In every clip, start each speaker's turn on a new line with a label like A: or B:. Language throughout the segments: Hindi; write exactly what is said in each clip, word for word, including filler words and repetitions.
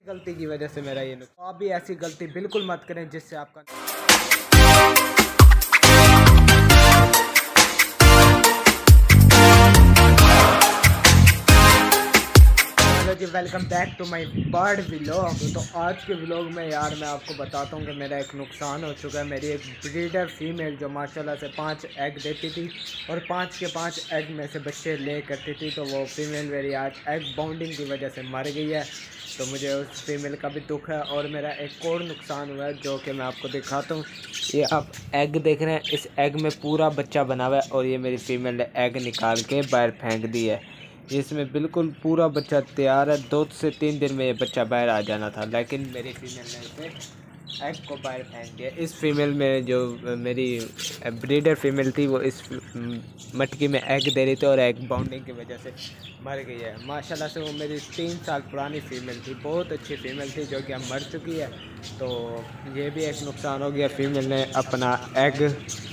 A: गलती की वजह से मेरा ये नुकसान। आप भी ऐसी गलती बिल्कुल मत करें जिससे आपका। हेलो जी, welcome back to my bird vlog. तो आज के व्लॉग में यार मैं आपको बताता हूँ कि मेरा एक नुकसान हो चुका है। मेरी एक ब्रीडर फीमेल जो माशाल्लाह से पांच एग देती थी और पांच के पांच एग में से बच्चे ले करती थी, तो वो फीमेल मेरी आज एग बाउंडिंग की वजह से मर गई है। तो मुझे उस फीमेल का भी दुख है। और मेरा एक और नुकसान हुआ है जो कि मैं आपको दिखाता हूँ। ये आप एग देख रहे हैं, इस एग में पूरा बच्चा बना हुआ है और ये मेरी फीमेल ने एग निकाल के बाहर फेंक दी है। इसमें बिल्कुल पूरा बच्चा तैयार है, दो से तीन दिन में ये बच्चा बाहर आ जाना था, लेकिन मेरी फीमेल ने इसे एग को बाहर फेंक दिया। इस फीमेल में जो मेरी ब्रीडर फीमेल थी वो इस मटकी में एग दे रही थी और एग बाउंडिंग की वजह से मर गई है। माशाल्लाह से वो मेरी तीन साल पुरानी फ़ीमेल थी, बहुत अच्छी फ़ीमेल थी जो कि अब मर चुकी है। तो ये भी एक नुकसान हो गया। फ़ीमेल ने अपना एग,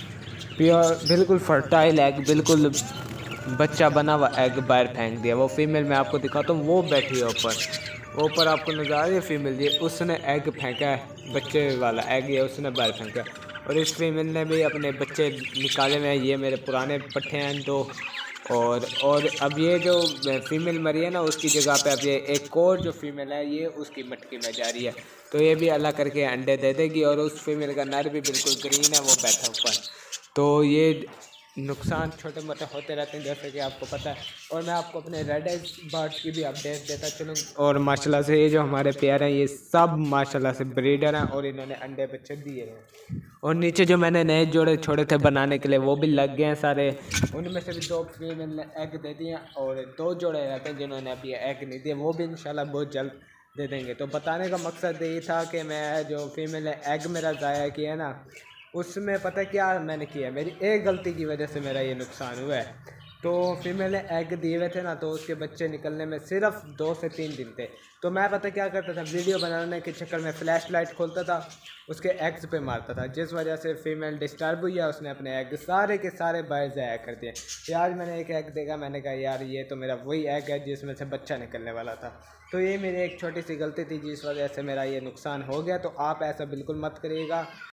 A: प्योर बिल्कुल फर्टाइल एग, बिल्कुल बच्चा बना हुआ एग बाहर फेंक दिया। वो फीमेल मैं आपको दिखाता हूँ, वो बैठी है ऊपर ऊपर आपको नज़र आ रही है फीमेल, ये उसने एग फेंका है, बच्चे वाला एग ये उसने बाहर फेंका है। और इस फीमेल ने भी अपने बच्चे निकाले हुए हैं। ये मेरे पुराने पट्ठे हैं दो। और और अब ये जो फीमेल मरी है ना, उसकी जगह पे अब ये एक और जो फीमेल है ये उसकी मटकी में जा रही है। तो ये भी अल्लाह करके अंडे दे देगी। और उस फीमेल का नर भी बिल्कुल ग्रीन है, वो बैठा ऊपर। तो ये नुकसान छोटे मोटे होते रहते हैं जैसे कि आपको पता है। और मैं आपको अपने रेड एज बर्ड्स की भी अपडेट देता चलूँ। और माशाल्लाह से ये जो हमारे पेयर हैं ये सब माशाल्लाह से ब्रीडर हैं और इन्होंने अंडे बच्चे दिए हैं। और नीचे जो मैंने नए जोड़े छोड़े थे बनाने के लिए वो भी लग गए हैं सारे। उनमें से भी दो फीमेल ने एग दे दिए और दो जोड़े रहते हैं जिन्होंने अभी एग नहीं दिए, वो भी इंशाल्लाह बहुत जल्द दे देंगे। तो बताने का मकसद यही था कि मैं जो फीमेल ने एग मेरा ज़ाया किया है ना, उसमें पता क्या मैंने किया, मेरी एक गलती की वजह से मेरा ये नुकसान हुआ है। तो फीमेल ने एग दिए हुए थे ना, तो उसके बच्चे निकलने में सिर्फ दो से तीन दिन थे। तो मैं पता क्या करता था, वीडियो बनाने के चक्कर में फ्लैश लाइट खोलता था, उसके एग्स पे मारता था, जिस वजह से फीमेल डिस्टर्ब हुई है। उसने अपने एग सारे के सारे बाहर ज़ाया कर दिए। फिर आज मैंने एक एग देखा, मैंने कहा यार ये तो मेरा वही एग है जिसमें से बच्चा निकलने वाला था। तो ये मेरी एक छोटी सी गलती थी जिस वजह से मेरा ये नुकसान हो गया। तो आप ऐसा बिल्कुल मत करिएगा।